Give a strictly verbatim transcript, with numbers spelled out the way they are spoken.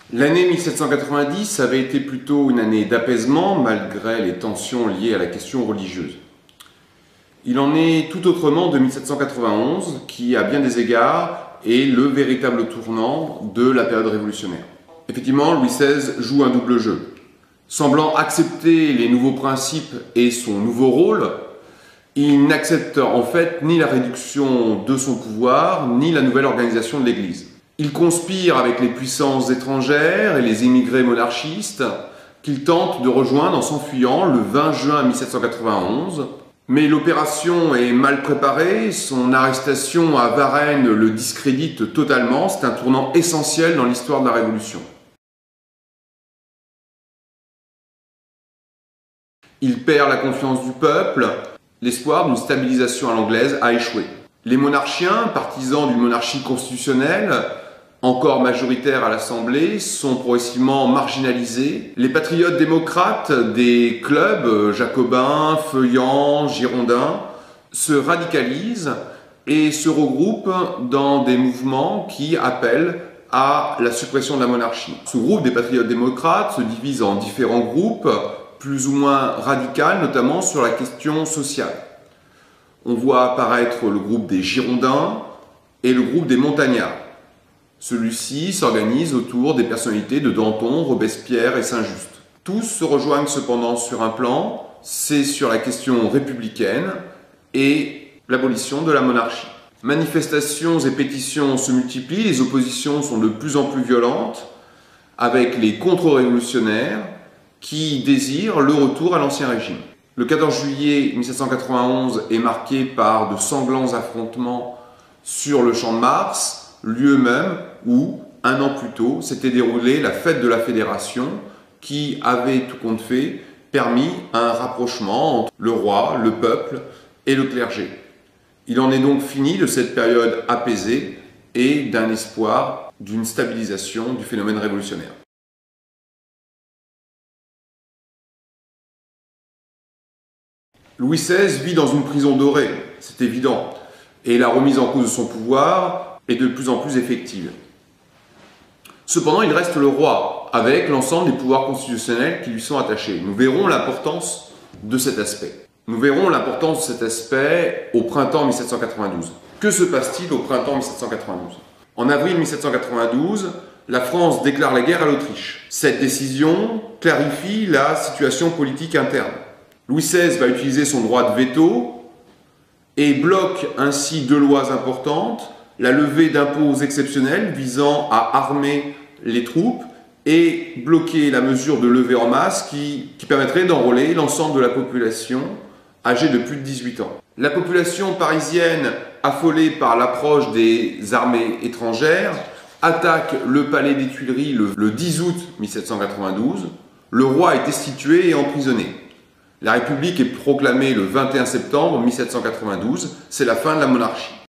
L'année mille sept cent quatre-vingt-dix avait été plutôt une année d'apaisement malgré les tensions liées à la question religieuse. Il en est tout autrement de mille sept cent quatre-vingt-onze qui, à bien des égards, est le véritable tournant de la période révolutionnaire. Effectivement, Louis seize joue un double jeu. Semblant accepter les nouveaux principes et son nouveau rôle, il n'accepte en fait ni la réduction de son pouvoir, ni la nouvelle organisation de l'Église. Il conspire avec les puissances étrangères et les émigrés monarchistes qu'il tente de rejoindre en s'enfuyant le vingt juin mille sept cent quatre-vingt-onze. Mais l'opération est mal préparée, son arrestation à Varennes le discrédite totalement, c'est un tournant essentiel dans l'histoire de la Révolution. Il perd la confiance du peuple, l'espoir d'une stabilisation à l'anglaise a échoué. Les monarchiens, partisans d'une monarchie constitutionnelle, encore majoritaires à l'Assemblée, sont progressivement marginalisés. Les patriotes démocrates des clubs jacobins, feuillants, girondins se radicalisent et se regroupent dans des mouvements qui appellent à la suppression de la monarchie. Ce groupe des patriotes démocrates se divise en différents groupes, plus ou moins radicaux, notamment sur la question sociale. On voit apparaître le groupe des Girondins et le groupe des Montagnards. Celui-ci s'organise autour des personnalités de Danton, Robespierre et Saint-Just. Tous se rejoignent cependant sur un plan, c'est sur la question républicaine et l'abolition de la monarchie. Manifestations et pétitions se multiplient, les oppositions sont de plus en plus violentes, avec les contre-révolutionnaires qui désirent le retour à l'ancien régime. Le quatorze juillet mille sept cent quatre-vingt-onze est marqué par de sanglants affrontements sur le Champ de Mars, lieu même où, un an plus tôt, s'était déroulée la fête de la Fédération qui avait, tout compte fait, permis un rapprochement entre le roi, le peuple et le clergé. Il en est donc fini de cette période apaisée et d'un espoir d'une stabilisation du phénomène révolutionnaire. Louis seize vit dans une prison dorée, c'est évident, et la remise en cause de son pouvoir est de plus en plus effective. Cependant, il reste le roi, avec l'ensemble des pouvoirs constitutionnels qui lui sont attachés. Nous verrons l'importance de cet aspect. Nous verrons l'importance de cet aspect au printemps mille sept cent quatre-vingt-douze. Que se passe-t-il au printemps mille sept cent quatre-vingt-douze? En avril mille sept cent quatre-vingt-douze, la France déclare la guerre à l'Autriche. Cette décision clarifie la situation politique interne. Louis seize va utiliser son droit de veto et bloque ainsi deux lois importantes, la levée d'impôts exceptionnels visant à armer les troupes et bloquer la mesure de levée en masse qui, qui permettrait d'enrôler l'ensemble de la population âgée de plus de dix-huit ans. La population parisienne, affolée par l'approche des armées étrangères, attaque le palais des Tuileries le, le dix août mille sept cent quatre-vingt-douze. Le roi est destitué et emprisonné. La République est proclamée le vingt et un septembre mille sept cent quatre-vingt-douze, c'est la fin de la monarchie.